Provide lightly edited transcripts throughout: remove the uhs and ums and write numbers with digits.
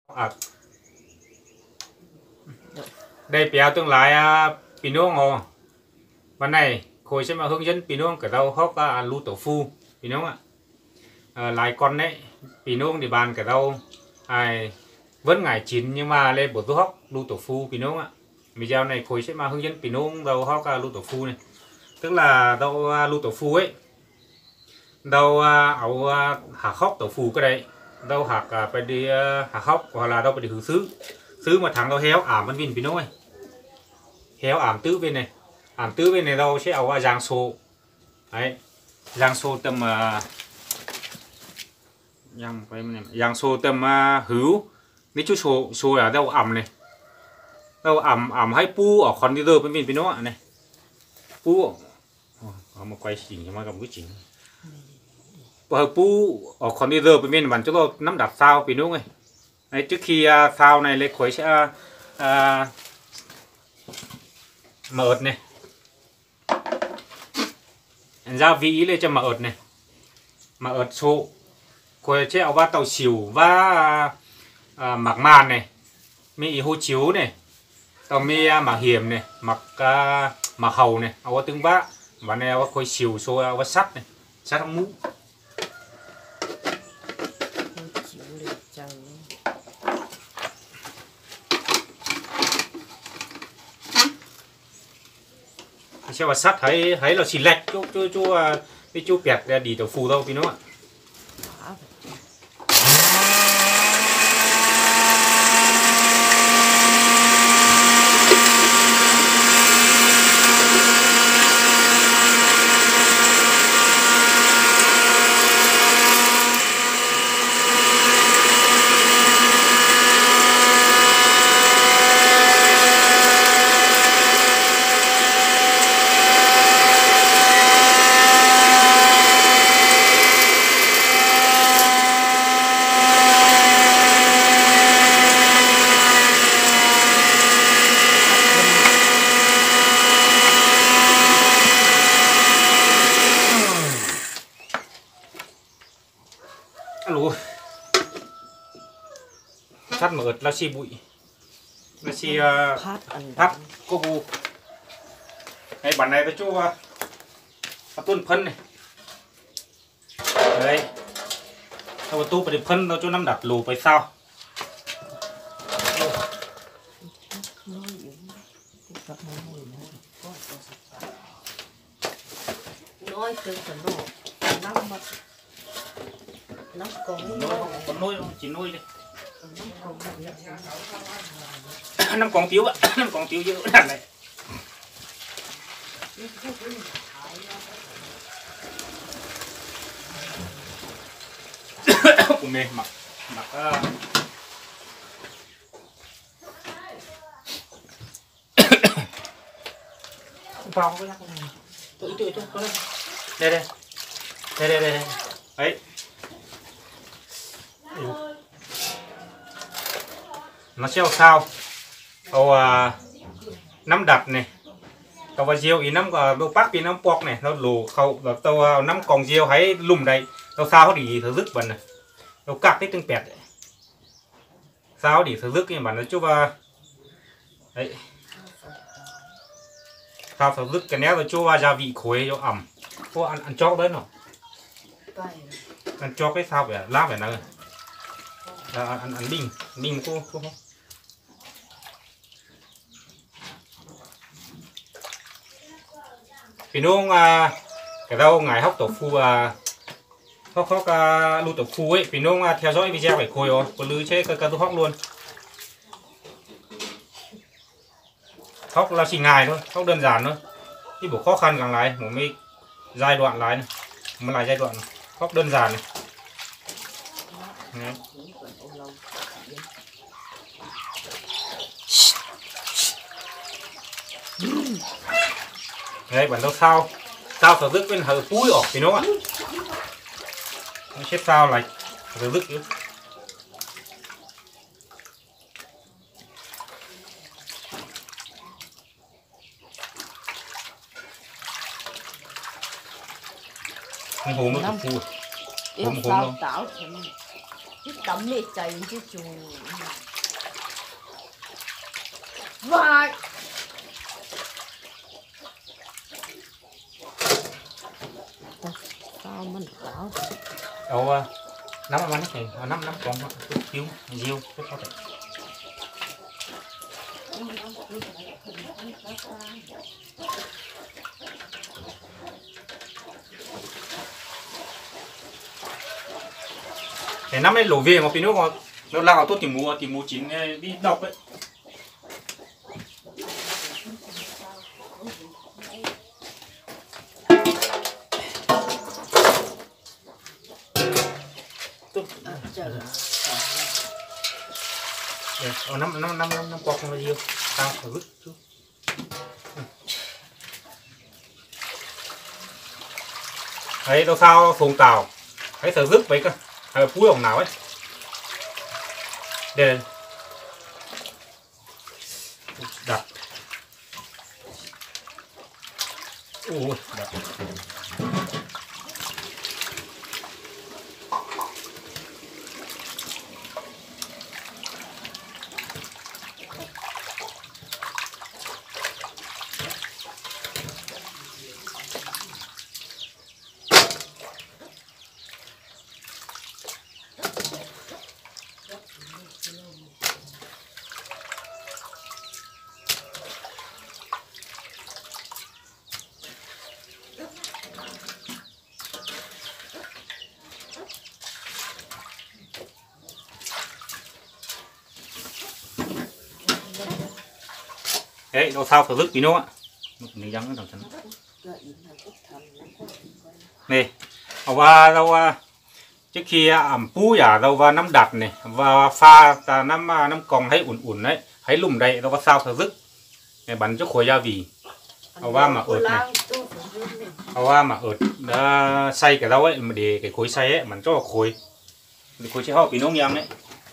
à, đây béo tương lai Pinot ngòวันnày khối sẽ mà hướng dẫn Pinot cái rau hốc lu tổ phu Pinot ạ lại con đấy Pinot thì bàn cái rau ai vẫn ngày chín nhưng mà lên bột hốc lu tổ phu Pinot ạ video này khối sẽ mà hướng dẫn Pinot rau hốc lu tổ phu này tức là rau lu tổ phu ấy rau ấu hạt hốc tổ phu cái đấy rau hạt phải đi hạt hốc hoặc là rau phải đi hữu xứ mà thằng rau héo ảm vẫn vin Pinot ấy héo ảm tứ bên này ảm tứ bên này rau sẽ ấu giang sô đấy giang sô tầm giang sô tầm hữu nếu chú sô là rau ẩm này rau ẩm hay pu ở con đi giờ bên bên Pinot này pu một quay chỉnh cho mà cầm cái chỉnh pu ở con đi giờ bên bên bạn cho nắm đặt sao Pinot này đấy trước khi sao này lấy khuấy sẽ mở này gia vị lên cho mở này mở số khuấy treo va tàu xỉu và mặc màn này mi hô chiếu này tàu mi mặc hiểm này mặc hầu này áo tương vá và này áo khuấy xỉu số áo sắt này sắt mũ xem mà sắt thấy là xì lệch chú bẹt ra đi tàu phù đâu vì nó ạ sắt mở lá xì bụi lá xì thắt cô bù cái bản này tôi cho tuôn phân này đấy sau tu phải phân nó cho năm đặt lù phải sao nói từ phần nổ năm còn nuôi chỉ nuôi đi năm con tiếu ạ năm con tiếu dữ đàn này của mình mặc vào cái lắc này tôi có đây đấy nó treo sao tàu nắm đặt này tàu và diều ý nắm đồ bác vì nắm bọc này nó lù khâu và tàu nắm còn diều hãy lùm đây tàu sao thì thử dứt bẩn này tàu cắt cái tương pẹt sao thì thử dứt cái bản nó chút đấy sao thử dứt cái néo rồi cho gia vị khối cho ẩm có ăn chóc đấy nó ăn cho cái sao vậy lá vậy nào ăn đinh cô Pinot cái đâu ngài hóc tổ phu hóc lu tổ phu ấy Pinot theo dõi video phải khôi rồi còn lư chế cơ tôi hóc luôn hóc là chỉ ngài thôi hóc đơn giản thôi đi bộ khó khăn càng lại một mấy giai đoạn lại này một lại giai đoạn hóc đơn giản này đây bản đâu sao thở dứt bên hở cúi ở thì nó ạ xếp sao lại thở dứt chứ không hố nó phu hố đâu cái tấm này chạy chứ chú vài sao mình bảo đâu nắm ăn này nắm con cứu diêu rất có thể để năm nay lổ về mà pin nước nó lao tốt tìm mua chín đi đọc đấy. Năm bọc nó nhiều tao phải vứt chút đấy đâu sao phồng tàu thấy sợ vứt vậy cơ hay phú đồng nào ấy đây đặt ui đặt đấy đâu sao phải vứt tí nữa ạ mình răng cái đầu chân này và đâu trước khi ẩm pú giả đâu và năm đặt này và pha năm còn hay ủn đấy hay lùm đây đâu có sao phải vứt này bắn cho khối gia vị và mà ớt này và mà ớt đã xay cái đâu ấy mà để cái khối xay ấy bắn cho khối sẽ họ bị nông nhang đấy.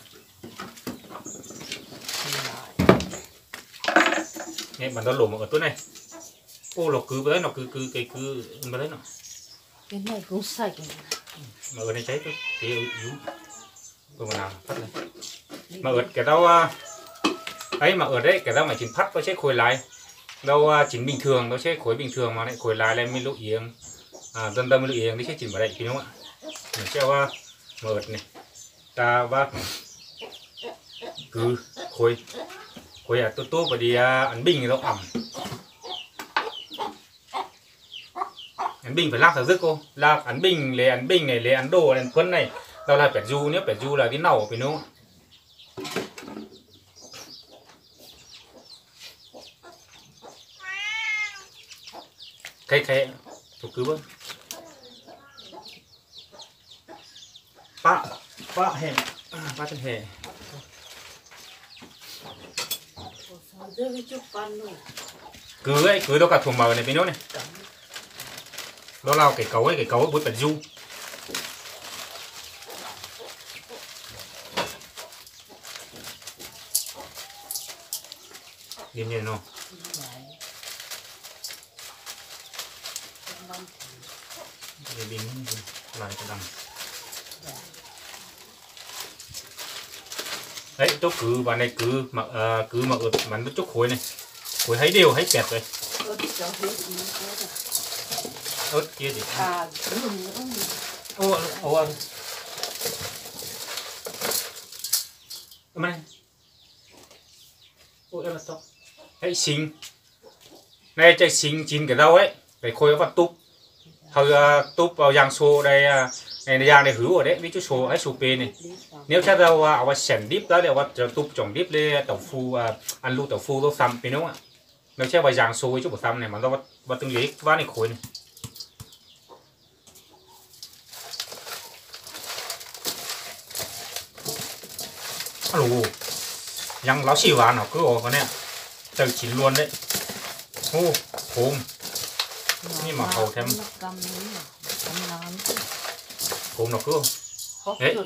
Nghe bạn tao lổ một ở tối này, ô nó cứ đấy nó cứ mà đấy nó cái này cũng sạch mà ở đây cháy thôi thì yếu rồi mà làm phát này mà ở cái đâu ấy mà ở đấy cái đâu mà chín phát có chết khối lại đâu chín bình thường nó chết khối bình thường mà lại khối lại lên mới lộ yếng dân tâm mới lộ yếng đi chết chín vào đây thì đúng không ạ mình treo mà ở này ta và cứ khối tốt và đi ăn bình thì nó ẩm ăn bình phải làm sao dứt cô là ăn bình này lấy ăn đồ ăn quân này đâu là phải du là cái nầu phải nó khay thuộc cứ bớt ba hè ba chân hè cứ đâu cả thùng mờ này bên đó này đó là cái cấu ấy bút bẩn du điên nhiên không để bình lại cái đằng đấy chỗ cứ vào này cứ mà ớt bắn chút khối này khối thấy đều thấy kẹt rồi ớt kia gì ô này ôi em to hãy xinh này chạy xinh chín cái đâu ấy phải khối vào túp hơi túp vào giang xô đây này giang này hứa ở đấy với chút số ấy số p này nếu chắc đâu vào sẻn dip đó đều vào túp trồng dip lên tàu phu ăn lu tàu phu đâu xăm p đúng không ạ nếu chắc vào giang xô với chút bột xăm này mà nó vào từng lý vá này khối này alo giang láo xỉu vào nó cứ ồ con này từ chín luôn đấy ô khôm nhưng mà hầu thêm khôm nó cứ đấy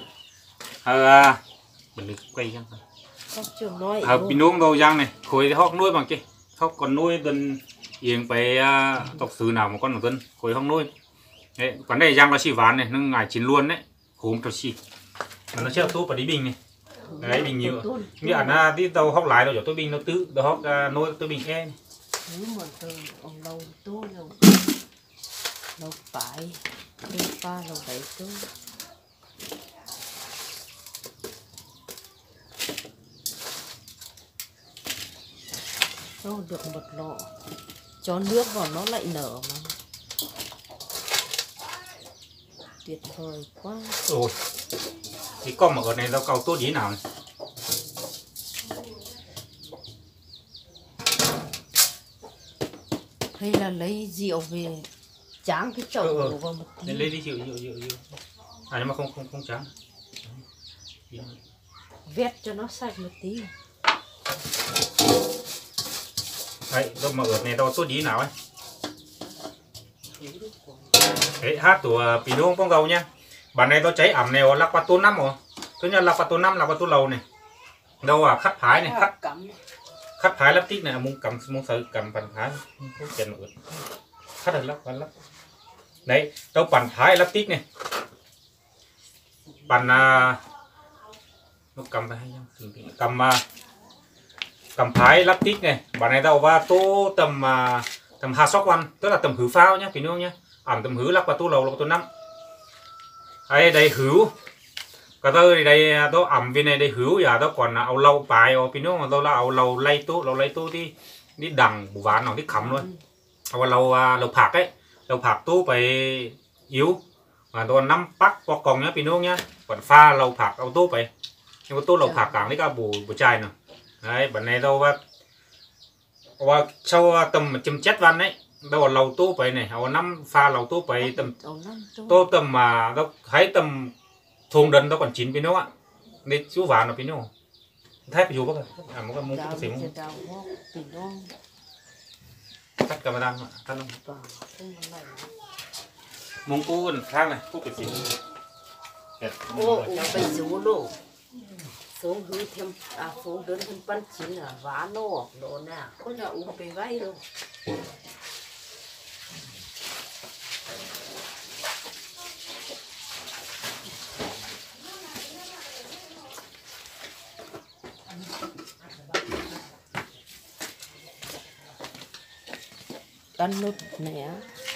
mình quay chăng pin nuông đâu giang này khối hóc nuôi bằng kia hóc còn nuôi gần yên phải tộc xứ nào mà con một dân khối hóc nuôi đấy còn này giang nó xỉ ván này nó ngài chín luôn đấy khôm cho xỉ mà nó chưa tu vào đi bình này đấy bình nhiều như ảnh na tí tàu hóc lái đâu cho tôi bình nó tứ tàu hóc nôi tôi bình e nếu mà từ ông lâu tôi lâu phải lâu ba lâu bảy tôi đâu được một lọ cho nước vào nó lại nở mà tuyệt vời quá. Ôi cái con mà ở này tao cầu tốt gì nào này. Hay là lấy rượu về tráng cái chậu đổ vào một tí. Lấy đi rượu à nhưng mà không trắng Vét cho nó sạch một tí. đấy đâu mà ở này tao tốt gì nào ấy đấy hát của Pinot con gầu nha bản này tao cháy ẩm này là qua tô năm rồi thứ nhất là qua tô năm là qua tô lầu này đâu khắt phái này khắt phái lắp tích này muốn sợ cầm bàn phái không chèn nữa khắt được lắp đấy tao bàn phái lắp tích này bàn nó cầm phải cầm phái lắp tích này bản này tao va tô tầm 2 tức là tầm hứ phao nhá Pinot nhá ẩm tầm hứ lắp qua tô lầu là tô năm ấy đây hữu cả tôi đây tôi ẩm viên này đây hữu giờ tôi còn áo lâu bài ở Pinot mà tôi là áo lâu lay tô đi đằng bù ván nó đi khẩm luôn áo lâu phạc ấy lâu phạc tô phải yếu mà tôi 5 bắc qua còng nhá Pinot nhá còn pha lâu phạc áo tô phải nhưng mà tô lâu phạc càng đấy cả bù chai nữa đấy bản này đâu và sau tầm chấm chết văn đấy đâu lâu tô phải này áo 5 pha lâu tô phải tầm tô tầm mà đâu thấy tầm thùng đần đâu còn 9 Pinot ạ nên chú vào nó Pinot thấy phải chú bác à một cái mông cái xỉu cắt camera cắt luôn mông cú khác này cú cái xỉu ô bây giờ luôn số hư thêm số đơn thêm pan chín là vá nổ đồ nè có nhà uống về vay đâu ăn nốt nè